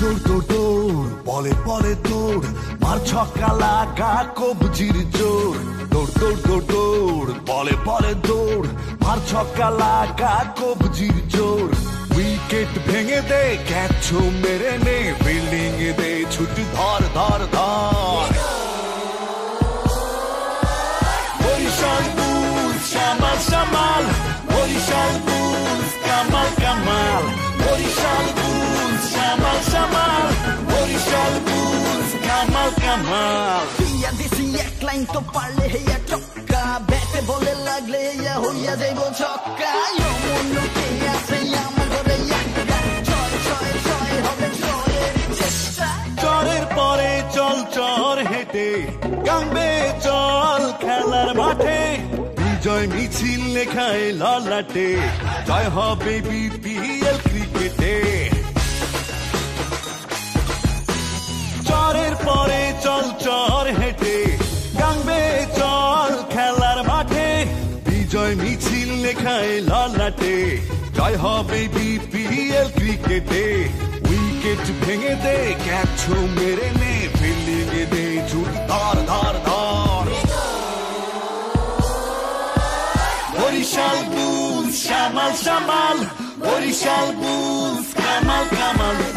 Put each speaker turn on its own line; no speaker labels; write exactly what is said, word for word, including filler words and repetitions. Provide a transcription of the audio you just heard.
দৌড় দৌড় দৌড় বলে বলে দৌড় মার ছক্কা লাগা কবজির জোর দৌড় দৌড় দৌড় দৌড় বলে বলে দৌড় মার ছক্কা লাগা কবজির জোর উইকেট ভেঙে দে ক্যাচ মেরে নে ফিল্ডিং এ দে ছুটি ধর ধর ধর বরিশাল বুলস সামাল সামাল বরিশাল বুলস কামাল কামাল বরিশাল বুলস সামাল সামাল বরিশাল বুলস কামাল কামাল
দিয়া দিছি এক লাইন তো পারলে হেয়া চক্কা ব্যাটে বলে লাগলে হেয়া হইয়া যাইব ছক্কা মনুকে আছে আমার ঘরে একটা ছয় ছয় ছয় হবে ছয়ের চেষ্টা
চরের পরে চল চর হেঁটে গাঙ্গে চল খেলার মাঠে বিজয় মিছিল লেখায় ললাটে জয় হবে বিপিএল ক্রিকেটে চরের পরে চল চর হেঁটে গাঙ্গে চল খেলার মাঠে বিজয় মিছিল লেখায় ললাটে জয় হবে বিপিএল ক্রিকেটে উইকেট ভেঙে দে ক্যাচ মেরে নে ফিল্ডিং এ দে ছুটি ধর ধর ধর বরিশাল বুলস সামাল সামাল বরিশাল বুলস কামাল কামাল